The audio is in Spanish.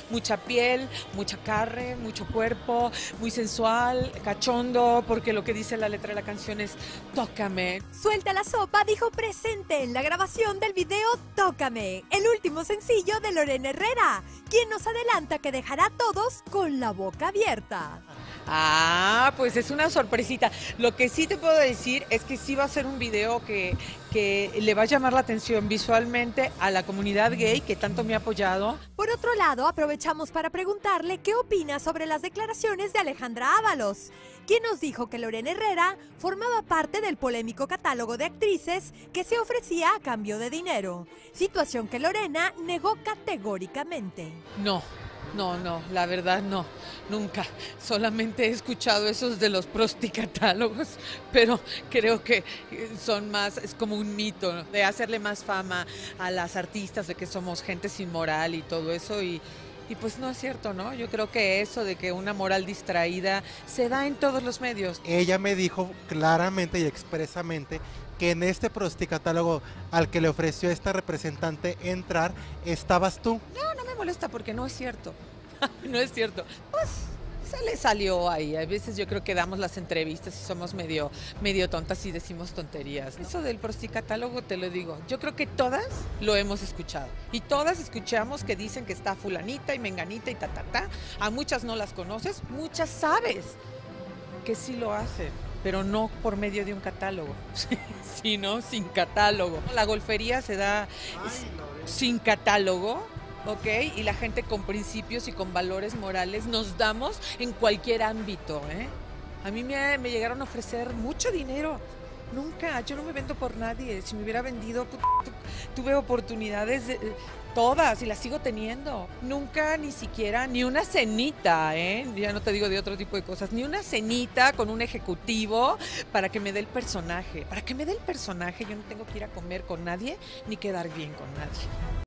mucha piel, mucha carne, mucho cuerpo, muy sensual, cachondo, porque lo que dice la letra de la canción es tócame. Suelta la Sopa dijo presente en la grabación del video Tócame, el último sencillo de Lorena Herrera, quien nos adelanta que dejará a todos con la boca abierta. Ah, pues es una sorpresita. Lo que sí te puedo decir es que sí va a ser un video que le va a llamar la atención visualmente a la comunidad gay que tanto me ha apoyado. Por otro lado, aprovechamos para preguntarle qué opina sobre las declaraciones de Alejandra Ábalos, quien nos dijo que Lorena Herrera formaba parte del polémico catálogo de actrices que se ofrecía a cambio de dinero, situación que Lorena negó categóricamente. No, la verdad no, nunca. Solamente he escuchado esos de los prosticatálogos, pero creo que son más, es como un mito, ¿no? De hacerle más fama a las artistas de que somos gente sin moral y todo eso y pues no es cierto, ¿no? Yo creo que eso de que una moral distraída se da en todos los medios. Ella me dijo claramente y expresamente que en este prosticatálogo al que le ofreció esta representante entrar, estabas tú. No me molesta porque no es cierto. No es cierto. Pues se le salió ahí. A veces yo creo que damos las entrevistas y somos medio tontas y decimos tonterías. Eso del prosticatálogo te lo digo. Yo creo que todas lo hemos escuchado. Y todas escuchamos que dicen que está fulanita y menganita y ta. A muchas no las conoces, muchas sabes que sí lo hacen, pero no por medio de un catálogo, sino sin catálogo. La golfería se da sin catálogo. ¿Ok? Y la gente con principios y con valores morales nos damos en cualquier ámbito, ¿eh? A mí me llegaron a ofrecer mucho dinero. Nunca, yo no me vendo por nadie. Si me hubiera vendido, tuve oportunidades todas y las sigo teniendo. Nunca, ni siquiera, ni una cenita, ¿eh? Ya no te digo de otro tipo de cosas, ni una cenita con un ejecutivo para que me dé el personaje. Para que me dé el personaje yo no tengo que ir a comer con nadie ni quedar bien con nadie.